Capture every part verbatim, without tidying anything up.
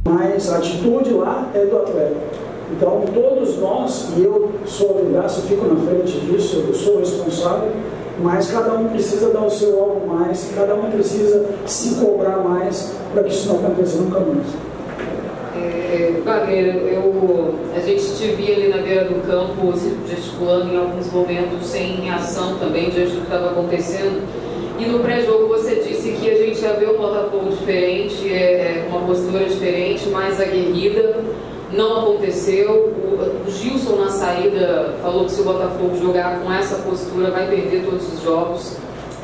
mas a atitude lá é do atleta. Então, todos nós, e eu sou obrigado, eu fico na frente disso, eu sou responsável, mas cada um precisa dar o seu algo mais, cada um precisa se cobrar mais para que isso não aconteça nunca mais. É, Wagner, eu, a gente te via ali na beira do campo se gesticulando em alguns momentos sem reação também diante do que estava acontecendo. E no pré-jogo você disse que a gente ia ver um Botafogo diferente, é, uma postura diferente, mais aguerrida. Não aconteceu. O, o Gilson na saída falou que se o Botafogo jogar com essa postura vai perder todos os jogos.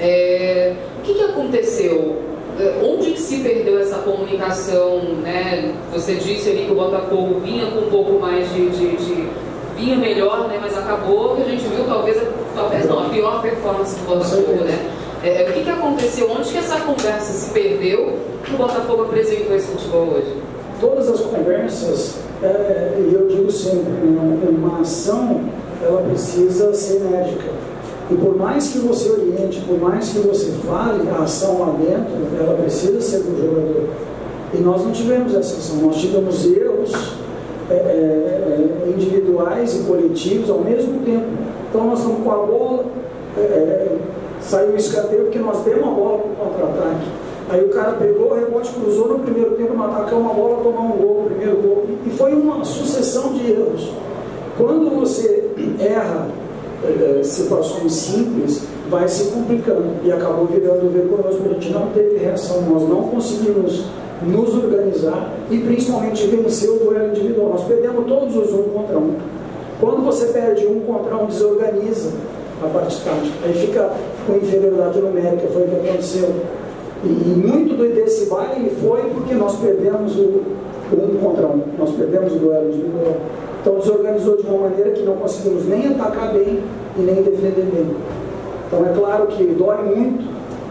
É, o que, que aconteceu? Onde que se perdeu essa comunicação, né? Você disse ali que o Botafogo vinha com um pouco mais de, de, de vinha melhor, né? Mas acabou que a gente viu talvez, talvez não, a pior performance do Botafogo, né? É, o que, que aconteceu? Onde que essa conversa se perdeu que o Botafogo apresentou esse futebol hoje? Todas as conversas, é, eu digo sempre, uma ação ela precisa ser enérgica. E por mais que você oriente, por mais que você fale, a ação lá dentro, ela precisa ser do jogador. E nós não tivemos essa ação, nós tivemos erros é, é, individuais e coletivos ao mesmo tempo. Então nós estamos com a bola, é, saiu o escanteio porque nós demos a bola para o contra-ataque. Aí o cara pegou, o rebote cruzou no primeiro tempo, no ataque, uma bola, tomou um gol, o primeiro gol. E foi uma sucessão de erros. Quando você erra situações simples, vai se complicando e acabou virando vergonhoso, porque a gente não teve reação, nós não conseguimos nos organizar e principalmente vencer o duelo individual. Nós perdemos todos os um contra um. Quando você perde um contra um, desorganiza a parte tática, aí fica com inferioridade numérica, foi o que aconteceu. E, e muito desse baile foi porque nós perdemos o, o um contra um, nós perdemos o duelo individual. Então desorganizou de uma maneira que não conseguimos nem atacar bem e nem defender bem. Então é claro que dói muito.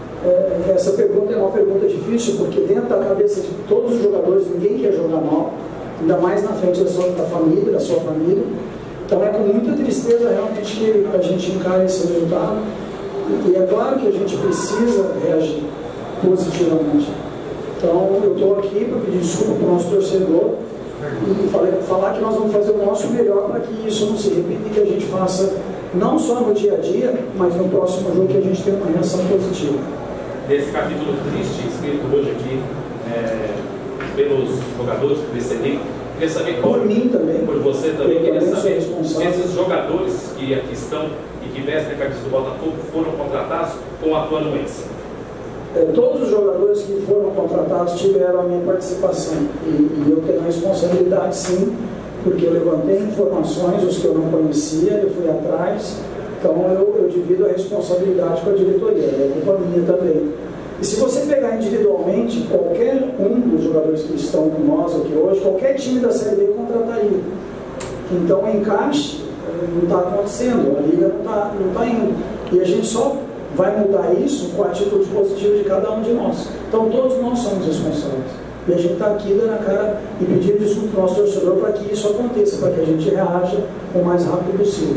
É, essa pergunta é uma pergunta difícil, porque dentro da cabeça de todos os jogadores ninguém quer jogar mal, ainda mais na frente da sua da família, da sua família. Então é com muita tristeza realmente que a gente encara esse resultado. E é claro que a gente precisa reagir positivamente. Então eu estou aqui para pedir desculpa para o nosso torcedor e falei, falar que nós vamos fazer o nosso melhor para que isso não se repita e que a gente faça não só no dia a dia, mas no próximo jogo que a gente tenha uma reação positiva. Nesse capítulo triste escrito hoje aqui é, pelos jogadores que recebi, queria saber qual, por mim também, por você também, eu queria também saber se esses jogadores que aqui estão e que vestem a camisa do Botafogo foram contratados com a tua anuência. É, todos os jogadores que foram contratados tiveram a minha participação e, e eu tenho a responsabilidade sim, porque eu levantei informações, os que eu não conhecia, eu fui atrás, então eu, eu divido a responsabilidade com a diretoria, é culpa minha também. E se você pegar individualmente, qualquer um dos jogadores que estão com nós aqui hoje, qualquer time da Série B contrataria. Então o encaixe não está acontecendo, a liga não está não tá indo. E a gente só vai mudar isso com a atitude positiva de cada um de nós. Então todos nós somos responsáveis. E a gente está aqui dando a cara e pedindo desculpa ao nosso torcedor para que isso aconteça, para que a gente reaja o mais rápido possível.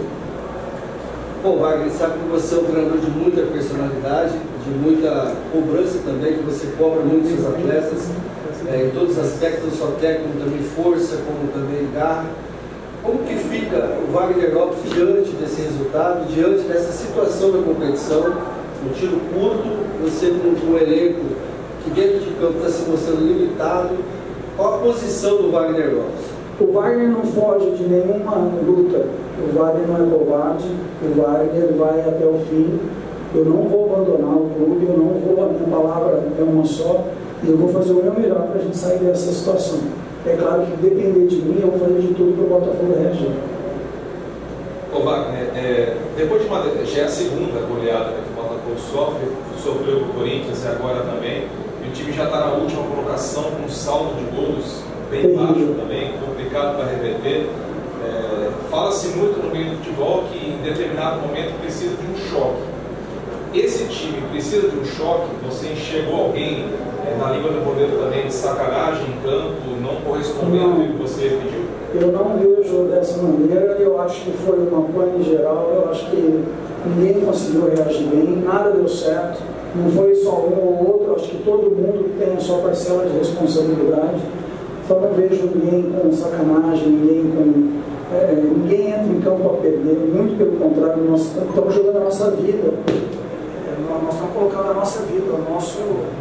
Bom, Wagner, sabe que você é um treinador de muita personalidade, de muita cobrança também, que você cobra muito seus atletas, é, em todos os aspectos, não só técnico, como também força, como também garra. Como que fica o Wagner Lopes diante desse resultado, diante dessa situação da competição, no tiro curto, você com um elenco que dentro de campo está se mostrando limitado? Qual a posição do Wagner Lopes? O Wagner não foge de nenhuma luta, o Wagner não é covarde, o Wagner vai até o fim. Eu não vou abandonar o clube, eu não vou, a minha palavra é uma só, e eu vou fazer o meu melhor para a gente sair dessa situação. É claro que depender de mim, eu vou fazer de tudo para o Botafogo reagir. Ô Wagner, é, depois de uma, já é a segunda goleada que o Botafogo sofre, sofreu com o Corinthians e agora também, e o time já está na última colocação com um saldo de gols bem baixo também, complicado para reverter. É, fala-se muito no meio do futebol que em determinado momento precisa de um choque. Esse time precisa de um choque? Você enxergou alguém é, na Liga do Poder também de sacanagem em campo, não correspondendo ao que você pediu? Eu não vejo dessa maneira, eu acho que foi uma pane geral, eu acho que ninguém conseguiu reagir bem, nada deu certo, não foi só um ou outro, acho que todo mundo tem a sua parcela de responsabilidade. Só não vejo ninguém com sacanagem, ninguém com... É, ninguém entra em campo a perder, muito pelo contrário, nós estamos jogando a nossa vida, é, nós estamos colocando a nossa vida, o nosso,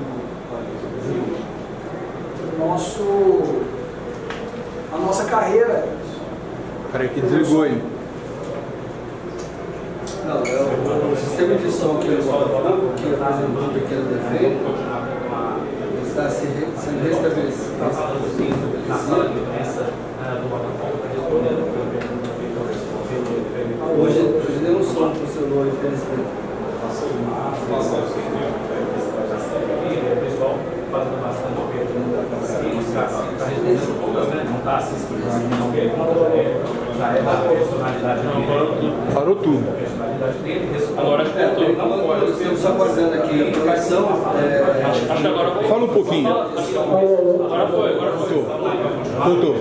o nosso, a nossa carreira. Peraí que desligou aí. Não, é o, o sistema de som que eu falo, que apresentou um pequeno defeito, está se re, sendo restabelecido. Na sala de imprensa do Botafogo está respondendo. Hoje, hoje deu um som para o seu nome, infelizmente. O pessoal fazendo bastante pergunta, está respondendo poucas, né? Não está assistindo a pergunta, já é da personalidade dele. Parou tudo. A personalidade dele, agora É, eu estou só guardando aqui a informação. É, acho que agora foi. Fala um pouquinho. Agora foi, agora foi. Voltou.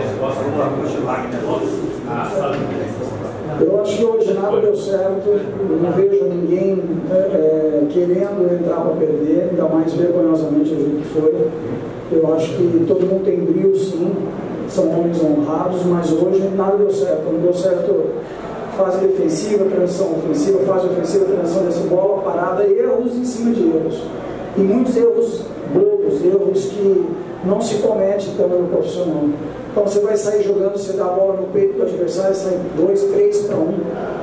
Eu acho que hoje nada deu certo, eu não vejo ninguém é, é, querendo entrar para perder, ainda mais vergonhosamente do jeito que foi. Eu acho que todo mundo tem brilho, sim, são homens honrados, mas hoje nada deu certo. Não deu certo fase defensiva, transição ofensiva, fase ofensiva, transição dessa bola, parada, erros em cima de erros. E muitos erros bobos, erros que não se comete também no profissional. Então você vai sair jogando, você dá a bola no peito do adversário, sai dois, três para um.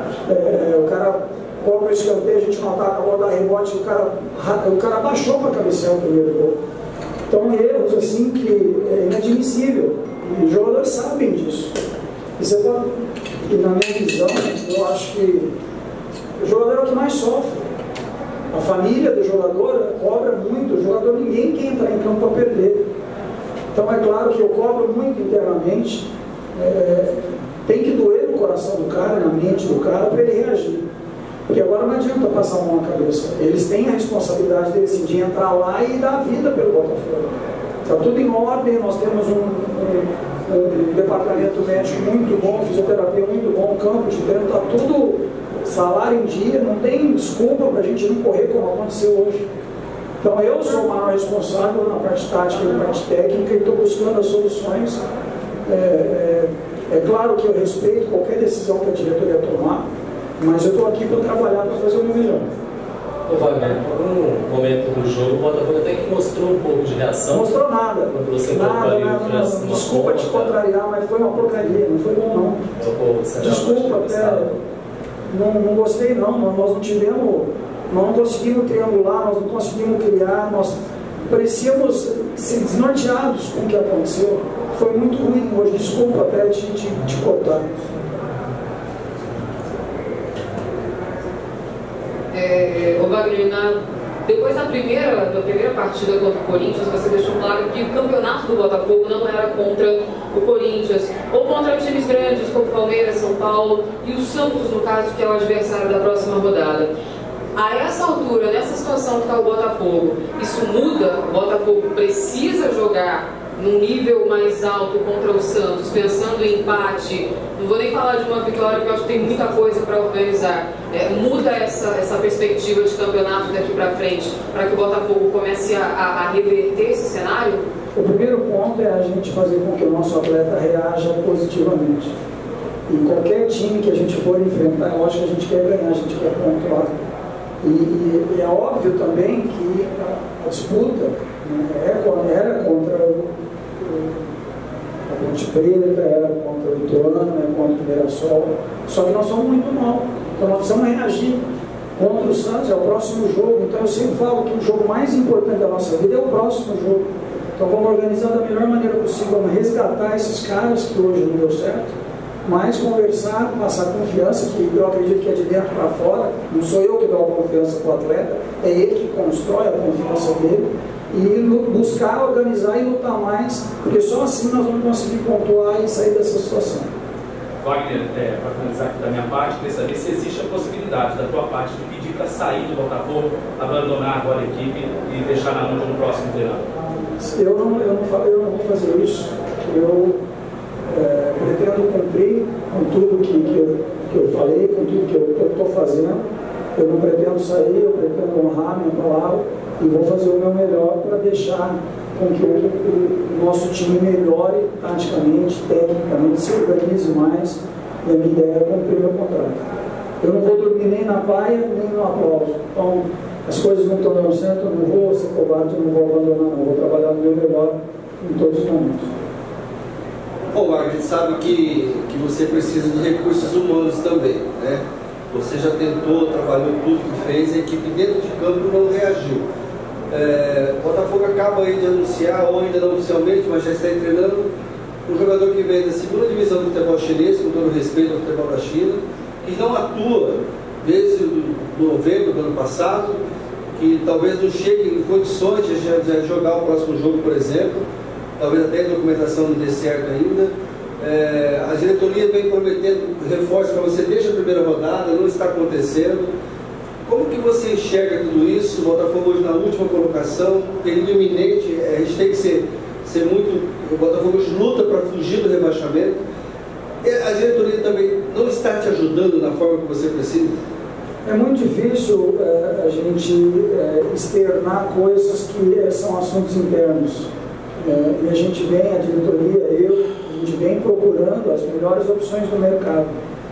É, o cara cobra o escanteio, a gente não ataca, a bola dá rebote, o cara, o cara baixou para cabecear o primeiro gol. Então erros assim que é inadmissível. E os jogadores sabem disso. E, você pode, e na minha visão, eu acho que o jogador é o que mais sofre. A família do jogador cobra muito, o jogador ninguém quer entrar em campo para perder. Então é claro que eu cobro muito internamente, é, tem que doer no coração do cara, na mente do cara, para ele reagir. Porque agora não adianta passar a mão na cabeça. Eles têm a responsabilidade de decidir entrar lá e dar a vida pelo Botafogo. Está tudo em ordem, nós temos um, um, um departamento médico muito bom, fisioterapia muito bom, campo de treino, está tudo salário em dia, não tem desculpa para a gente não correr como aconteceu hoje. Então eu sou o maior responsável na parte tática e na parte técnica e estou buscando as soluções. É, é, é claro que eu respeito qualquer decisão que a diretoria tomar, mas eu estou aqui para trabalhar para fazer o meu melhor. Ô Wagner, no momento do jogo, o Botafogo até que mostrou um pouco de reação. Não mostrou nada. Quando você nada, nada, nada. Desculpa te contrariar, mas foi uma porcaria, não foi bom não. Pô, Desculpa, até não, não gostei não, nós não tivemos, nós não conseguimos triangular, nós não conseguimos criar, nós parecíamos ser desnorteados com o que aconteceu. Foi muito ruim hoje, desculpa até te, te, te cortar. É, o Wagner, na, depois da primeira, da primeira partida contra o Corinthians, você deixou claro que o campeonato do Botafogo não era contra o Corinthians, ou contra times grandes como Palmeiras, São Paulo e o Santos, no caso, que é o adversário da próxima rodada. A essa altura, nessa situação que está o Botafogo, isso muda? O Botafogo precisa jogar num nível mais alto contra o Santos, pensando em empate, não vou nem falar de uma vitória, porque eu acho que tem muita coisa para organizar. É, muda essa, essa perspectiva de campeonato daqui para frente, para que o Botafogo comece a, a, a reverter esse cenário? O primeiro ponto é a gente fazer com que o nosso atleta reaja positivamente. E qualquer time que a gente for enfrentar, eu acho que a gente quer ganhar, a gente quer pontuar. E, e, e é óbvio também que a, a disputa, né, é, era contra o, o, a Ponte Preta, era contra o Ituano, era contra o Mirassol, só que nós somos muito mal, então nós precisamos reagir. Contra o Santos é o próximo jogo, então eu sempre falo que o jogo mais importante da nossa vida é o próximo jogo. Então vamos organizar da melhor maneira possível, vamos resgatar esses caras que hoje não deu certo, mas conversar, passar confiança, que eu acredito que é de dentro para fora, não sou eu que dou a confiança para o atleta, é ele que constrói a confiança dele, e buscar, organizar e lutar mais, porque só assim nós vamos conseguir pontuar e sair dessa situação. Wagner, é, para finalizar aqui da minha parte, queria saber se existe a possibilidade da tua parte de pedir para sair do Botafogo, abandonar agora a equipe e deixar na mão de um próximo treinador. Eu não, eu, não, eu não vou fazer isso. Eu é, pretendo cumprir com tudo que, que, eu, que eu falei, com tudo que eu estou fazendo. Eu não pretendo sair, eu pretendo honrar minha palavra e vou fazer o meu melhor para deixar com que o, o, o nosso time melhore taticamente, tecnicamente, se organize mais, e a minha ideia é cumprir meu contrato. Eu não vou dormir nem na praia, nem no aplauso. Então, as coisas não estão dando certo, eu não vou ser covarde, eu não vou abandonar, não. Vou trabalhar no meu melhor em todos os momentos. Bom, Marcos, a gente sabe que, que você precisa de recursos humanos também, né? Você já tentou, trabalhou tudo que fez, a equipe dentro de campo não reagiu. É, o Botafogo acaba aí de anunciar, ou ainda não oficialmente, mas já está treinando, um jogador que vem da segunda divisão do futebol chinês, com todo respeito ao futebol da China, que não atua desde novembro do ano passado, que talvez não chegue em condições de, de jogar o próximo jogo, por exemplo, talvez até a documentação não dê certo ainda. É, a diretoria vem prometendo reforço para você desde a primeira rodada, não está acontecendo. Como que você enxerga tudo isso? O Botafogo hoje na última colocação, período iminente, a gente tem que ser, ser muito... O Botafogo hoje luta para fugir do rebaixamento. A diretoria também não está te ajudando na forma que você precisa? É muito difícil é, a gente é, externar coisas que é, são assuntos internos. É, e a gente vem, a diretoria, eu, a gente vem procurando as melhores opções do mercado.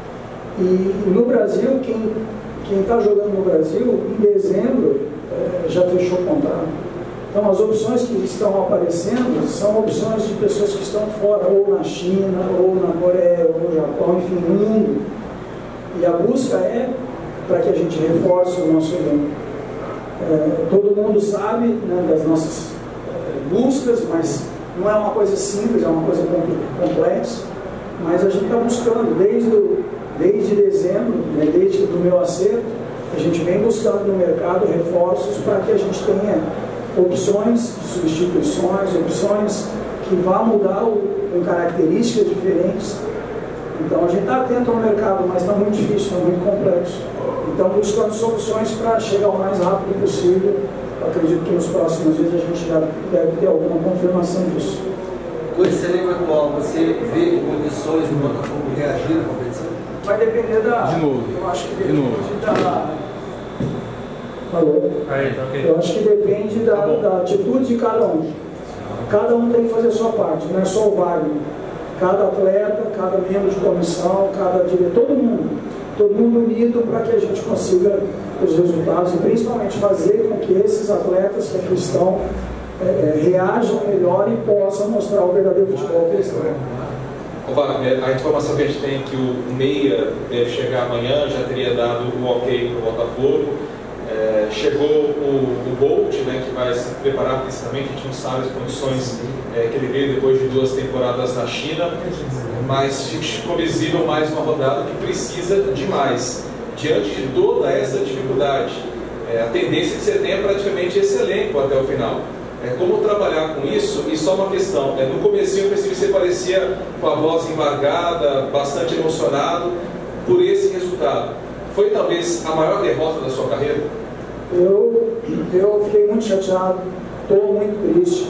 E no Brasil, quem quem está jogando no Brasil, em dezembro, é, já fechou o contrato. Então, as opções que estão aparecendo são opções de pessoas que estão fora, ou na China, ou na Coreia, ou no Japão, enfim, no mundo. E a busca é para que a gente reforce o nosso elenco. É, todo mundo sabe, né, das nossas é, buscas, mas não é uma coisa simples, é uma coisa complexa. Mas a gente está buscando, desde, o, desde dezembro, né, desde o meu acerto, a gente vem buscando no mercado reforços para que a gente tenha opções de substituições, opções que vá mudar o, com características diferentes. Então a gente está atento ao mercado, mas está muito difícil, está muito complexo. Então buscando soluções para chegar o mais rápido possível. Eu acredito que nos próximos dias a gente já deve ter alguma confirmação disso. Com esse elenco atual, você vê condições do Botafogo reagir à competição? Vai depender da... De novo. Eu acho que De depende novo. da... Falou? Aí, tá ok. Eu acho que depende da, Tá bom. da atitude de cada um. Cada um tem que fazer a sua parte, não é só o Wagner. Cada atleta, cada membro de comissão, cada diretor, todo mundo. Todo mundo unido para que a gente consiga os resultados e principalmente fazer com que esses atletas que aqui estão é, é, reajam melhor e possam mostrar o verdadeiro futebol que eles estão. Ô, Wagner, a informação que a gente tem é que o Meia deve chegar amanhã, já teria dado o ok para o Botafogo. É, chegou o, o Bolt, né, que vai se preparar principalmente, a gente não sabe as condições é, que ele veio depois de duas temporadas na China, mas ficou visível mais uma rodada que precisa de mais. Diante de toda essa dificuldade, é, a tendência é que você tenha praticamente esse elenco até o final. É, como trabalhar com isso? E só uma questão, é, no comecinho eu percebi que você parecia com a voz embargada, bastante emocionado por esse resultado. Foi talvez a maior derrota da sua carreira? Eu, eu fiquei muito chateado, estou muito triste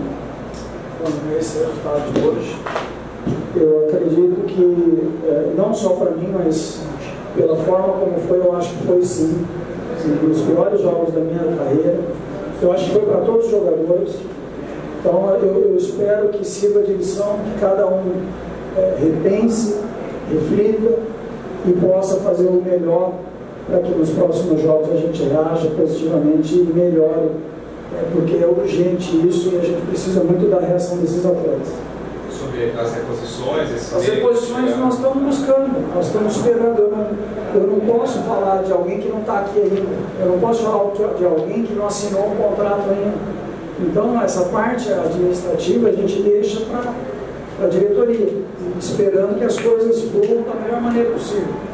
com esse resultado de hoje. Eu acredito que, é, não só para mim, mas pela forma como foi, eu acho que foi sim, sim um dos piores jogos da minha carreira. Eu acho que foi para todos os jogadores. Então eu, eu espero que sirva de lição, que cada um é, repense, reflita e possa fazer o melhor para que nos próximos jogos a gente reaja positivamente e melhore, é, porque é urgente isso e a gente precisa muito da reação desses atletas. Sobre as reposições? Esse As reposições nós estamos buscando, nós estamos esperando. Eu não, eu não posso falar de alguém que não está aqui ainda, eu não posso falar de alguém que não assinou um contrato ainda. Então, essa parte administrativa a gente deixa para a diretoria, esperando que as coisas fluam da melhor maneira possível.